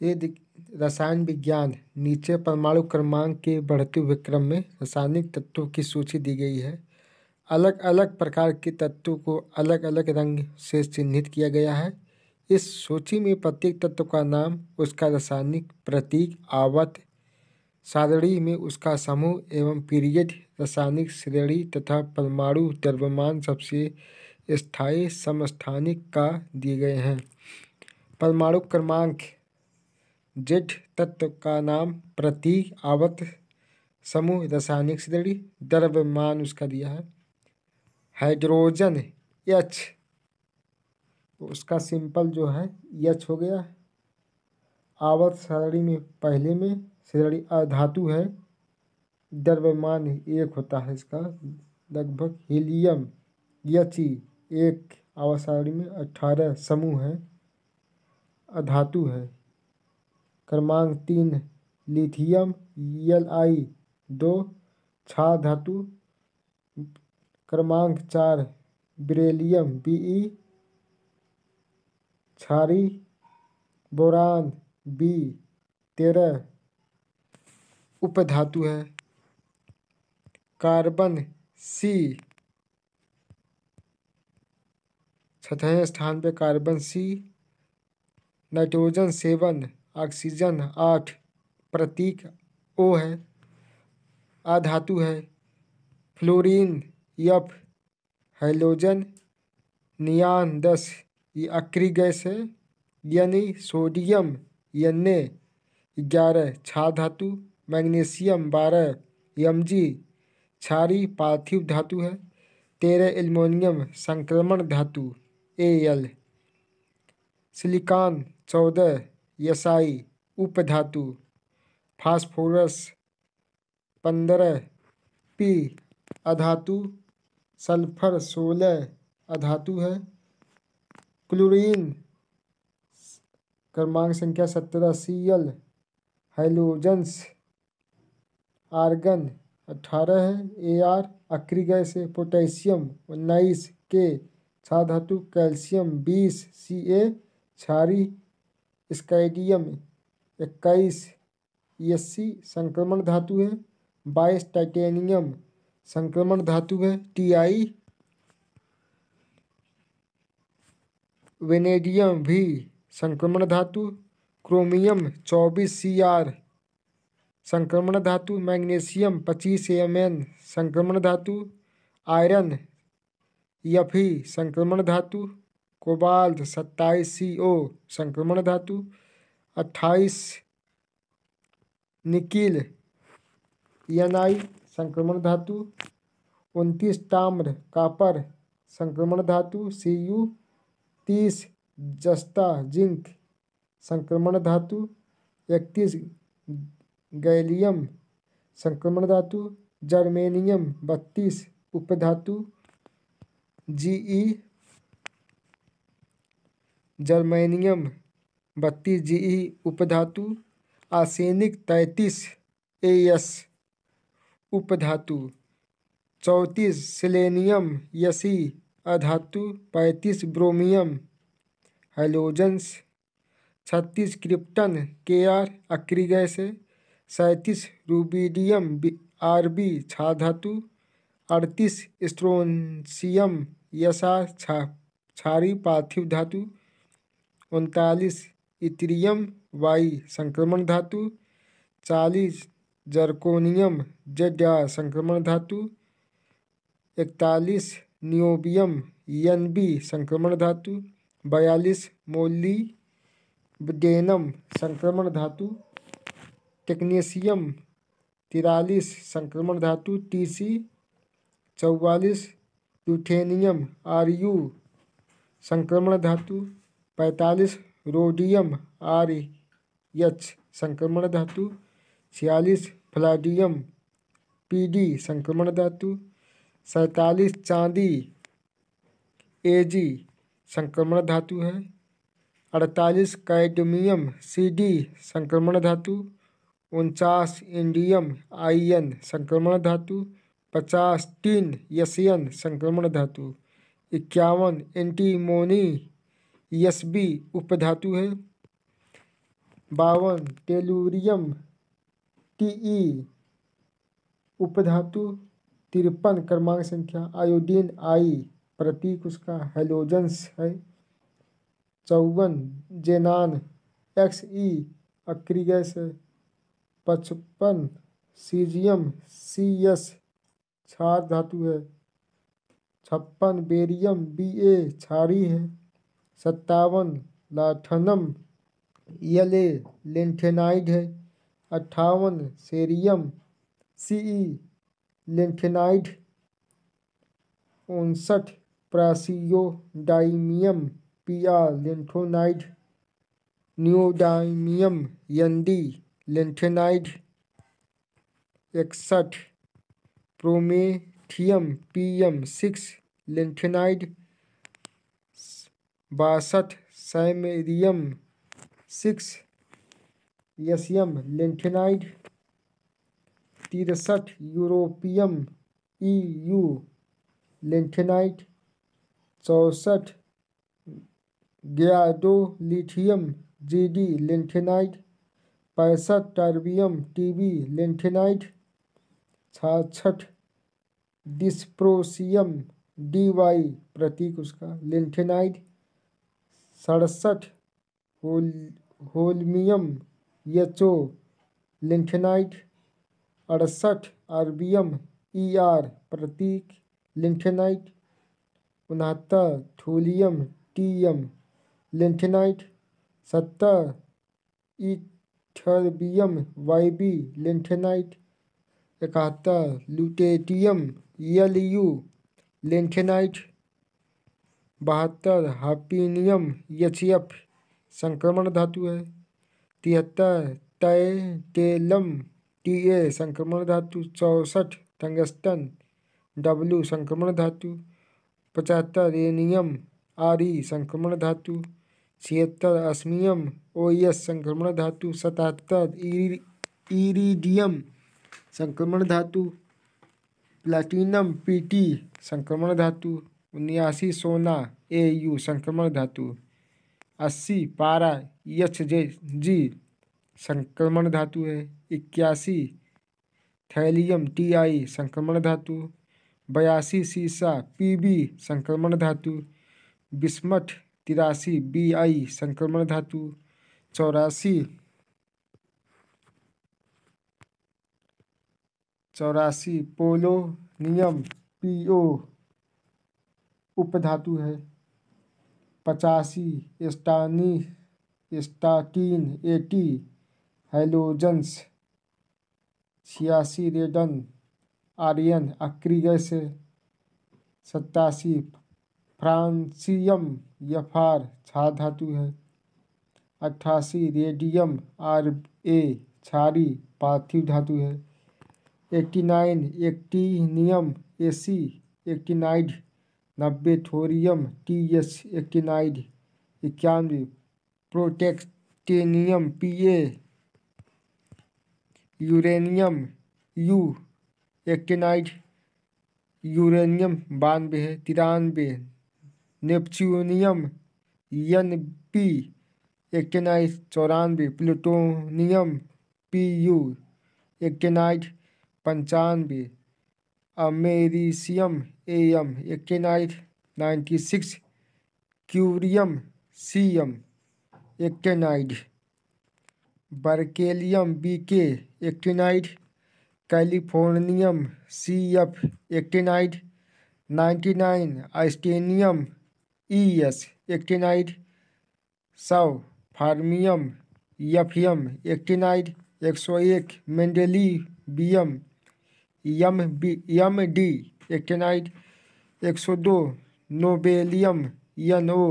रसायन विज्ञान। नीचे परमाणु क्रमांक के बढ़ते हुए क्रम में रासायनिक तत्वों की सूची दी गई है। अलग अलग प्रकार के तत्वों को अलग अलग रंग से चिन्हित किया गया है। इस सूची में प्रत्येक तत्व का नाम, उसका रासायनिक प्रतीक, आवर्त सारणी में उसका समूह एवं पीरियड, रासायनिक श्रेणी तथा परमाणु द्रव्यमान सबसे स्थायी समस्थानिक का दिए गए हैं। परमाणु क्रमांक: जेड तत्व का नाम, प्रतीक, आवर्त समूह, रासायनिक श्रेणी, द्रव्यमान उसका दिया है। हाइड्रोजन एच, उसका सिंपल जो है एच हो गया। आवर्त सारणी में पहले में श्रेणी अधातु है। द्रव्यमान एक होता है इसका लगभग। हीलियम एच एक, आवर्त सारणी में 18 समूह है, अधातु है। क्रमांक 3 लिथियम Li 2, क्षार धातु। क्रमांक 4 बेरिलियम Be, क्षारी। बोरान B13 उपधातु है। कार्बन C, छठवें स्थान पे कार्बन C। नाइट्रोजन 7, ऑक्सीजन 8, प्रतीक O है, अधातु है। Fluorine F, halogen. नियान 10, ये अक्रिय गैस है। सोडियम Na11, क्षार धातु। मैग्नीशियम 12 Mg, क्षारी पार्थिव धातु है। 13 एल्युमिनियम, संक्रमण धातु Al। सिलिकॉन 14 Si, उपधातु। फास्फोरस 15 P, अधातु। सल्फर 16 अधातु है। क्लोरीन क्रमांक संख्या 17 Cl, हैलोजन्स। आर्गन 18 है। Ar, अक्रिय गैस है। पोटेशियम 19 K, क्षार धातु। कैल्शियम 20 Ca, क्षारी। स्कैंडियम 21 Sc, संक्रमण धातु है। 22 टाइटेनियम, संक्रमण धातु है। Ti। वेनेडियम भी संक्रमण धातु। क्रोमियम 24 Cr, संक्रमण धातु। मैग्नीशियम 25 Mn, संक्रमण धातु। आयरन Fe, संक्रमण धातु। कोबाल्ट 27 Co, संक्रमण धातु। 28 निकिल Ni, संक्रमण धातु। 29 ताम्र कॉपर, संक्रमण धातु। Cu। 30 जस्ता जिंक, संक्रमण धातु। 31 गैलियम, संक्रमण धातु। जर्मेनियम 32 उपधातु। Ge, जर्मेनियम 32 Ge, उपधातु। आर्सेनिक 33 As, उपधातु। 34 सेलेनियम Fe, अधातु। 35 ब्रोमियम, हैलोजन्स। 36 क्रिप्टन Kr, अक्रिय गैस है। 37 रुबिडियम Rb, क्षार धातु। 38 स्ट्रोंशियम Sr, क्षारी पार्थिव धातु। 39 इथेरियम Y, संक्रमण धातु। 40 जर्कोनियम Zr, संक्रमण धातु। 41 नियोबियम Nb, संक्रमण धातु। 42 मोलिब्डेनम, संक्रमण धातु। टेक्नीशियम 43 संक्रमण धातु Tc। 44 ल्यूथेनियम Ru, संक्रमण धातु। 45 रोडियम Rh, संक्रमण धातु। 46 प्लाटियम Pd, संक्रमण धातु। 47 चांदी Ag, संक्रमण धातु है। 48 कैडमियम Cd, संक्रमण धातु। 49 इंडियम In, संक्रमण धातु। 50 टिन Sn, संक्रमण धातु। 51 एंटीमोनी Sb, उपधातु है। 52 टेलुरियम Te उपधातु। 53 क्रमांक संख्या आयोडीन I प्रतीक उसका हेलोजेंस है। 54 जेनान Xe अक्रिय गैस है। 55 सीजियम Cs क्षार धातु है। 56 बेरियम Ba क्षारी है। 57 लाथनम La लेंथेनाइड है। 58 cerium Ce lanthanide. 59 praseodymium Pr lanthanide. Neodymium Nd lanthanide. 61 promethium Pm6 lanthanide. 62 samarium 6 यसियम lanthanide. 63 europium Eu lanthanide. 64 gadolinium Gd lanthanide. 65 terbium Tb lanthanide. 66 dysprosium Dy प्रतीक उसका lanthanide. 67 holmium Ho lanthanide. 68 erbium Er प्रतीक lanthanide. 69 thulium Tm lanthanide. 70 ytterbium Yb lanthanide. 71 lutetium Lu lanthanide. 72 hafnium Hf संक्रमण धातु है। 73 टाइटेलम Ta संक्रमण धातु। 64 tungsten W संक्रमण धातु। 75 रेनियम Re संक्रमण धातु। 76 अस्मियम OS संक्रमण धातु। 77 इरिडियम संक्रमण धातु। प्लैटिनम Pt संक्रमण धातु। 79 सोना Au संक्रमण धातु। 80 पारा Hg संक्रमण धातु है। 81 थैलियम Ti संक्रमण धातु। 82 सीसा Pb संक्रमण धातु। बिस्मथ 83 Bi संक्रमण धातु। 84 पोलोनियम Po उपधातु है। 85 astatine At halogens. 86 radon Rn अक्रिय गैस है। 87 फ्रांसियम Fr क्षार धातु है। 88 रेडियम Ra क्षारी पार्थिव धातु है। 89 actinium Ac actinide. 90 thorium Th actinide. 91 protactinium Pa uranium U actinide. Uranium 92 है। 93 neptunium Np actinide. 94 plutonium Pu actinide. 95 americium Am actinide. 96 curium Cm actinide. Berkelium Bk actinide. Californium Cf actinide. 99 einsteinium Es actinide. 100 fermium Fm actinide. 101 mendelevium Md actinide. 102 nobelium No।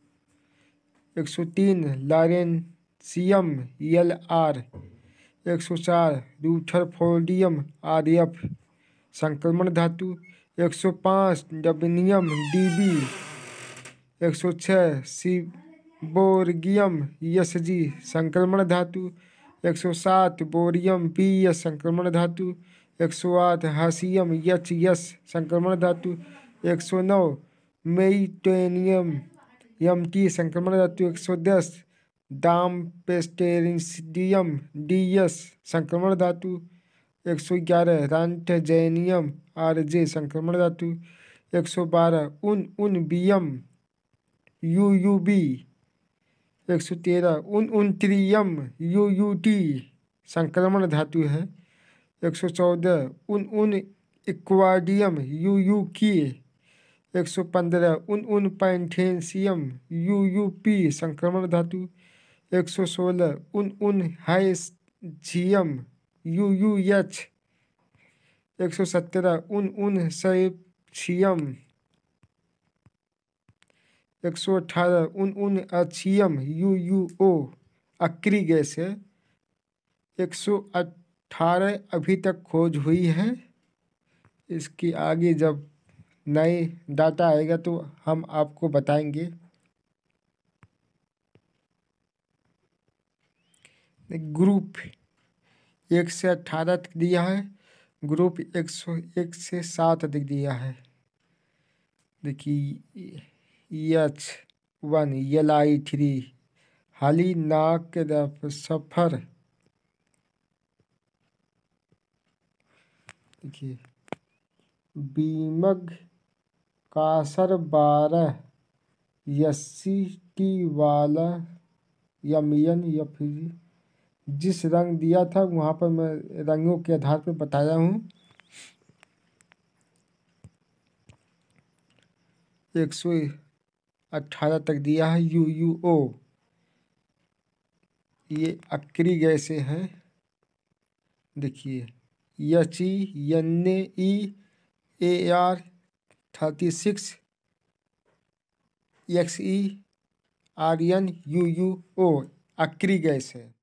103 lawrencium Lr। 104 rutherfordium Rf संक्रमण धातु। 105 डबनियम Db। 106 सीबोर्गियम Sg संक्रमण धातु। 107 bohrium Bs संक्रमण धातु। 108 हाशियम Hs संक्रमण धातु। 109 मेइटेनियम Mt संक्रमण धातु। 110 दाम्पेस्टेरिडियम डीएस संक्रमण धातु। 111 रांटजेनियम आरजे संक्रमण धातु। 112 उनबियम यूयूबी। 113 उनत्रियम यूयूटी संक्रमण धातु है। 114 इक्वाडियम यूयूकी। 115 पैंथेसियम यूयूपी संक्रमण धातु। 116 हाइसियम यूयूएच। 117 सेप्सियम। 118 अचियम यूयूओ अक्री गैस है। 118 अभी तक खोज हुई है। इसकी आगे जब नए डाटा आएगा तो हम आपको बताएंगे। ग्रुप 1 से 18 तक दिया है। ग्रुप 101 से 7 तक दिया है। देखिए H1 Li3 हाली नाक सफर। देखिए बीमग कासर 12 SCT वाला यमियन या फिर जिस रंग दिया था वहाँ पर मैं रंगों के आधार पर बताया हूँ। 118 तक दिया है। यूयूओ ये अक्री गैसें हैं। देखिए NeAr 36 XeRnUUO अक्री गैस है।